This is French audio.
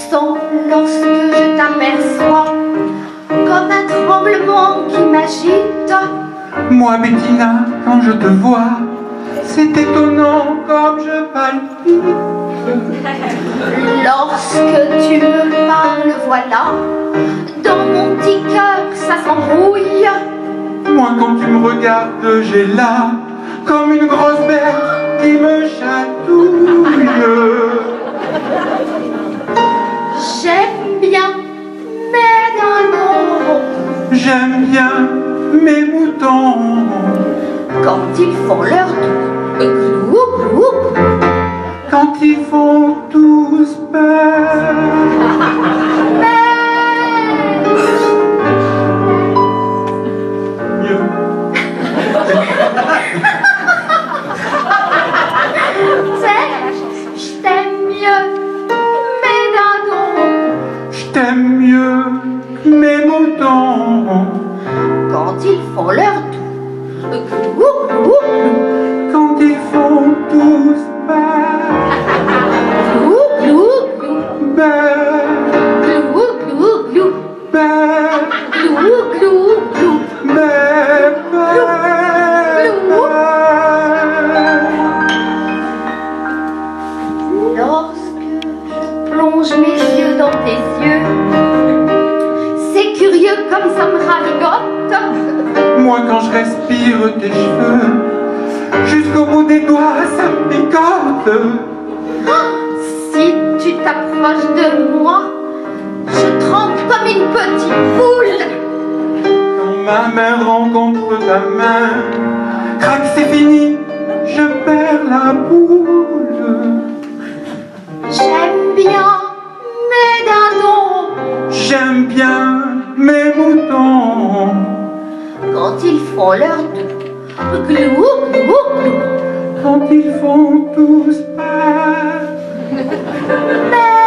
sens lorsque je t'aperçois comme un tremblement qui m'agite. Moi, Bettina, quand je te vois, c'est étonnant comme je palpite. Lorsque tu me parles, voilà, dans mon petit cœur ça s'embrouille. Moi, quand tu me regardes, j'ai là comme une grosse bête qui me chatouille. J'aime bien mes dindons, J'aime bien mes moutons quand ils font leur tour, glou, glou. quand ils font tous peur. Mieux. Je t'aime mieux mes dindons, Je t'aime mieux que mes moutons quand ils font leur tour, glou, glou, quand ils font tous peur. glou, glou, glou, Peur, glou, glou, glou, peur, glou, glou, glou. Lorsque je plonge mes yeux dans tes yeux, c'est curieux comme ça me ravigote. Moi quand je respire tes cheveux, jusqu'au bout des doigts ça me picote. Si tu t'approches de moi, je trempe comme une petite poule. Quand ma main rencontre ta main, crac c'est fini, je perds la boule. J'aime bien mes dindons J'aime bien mes moutons quand ils font leur tour, glou, glou, glou. quand ils font tous peur. Mais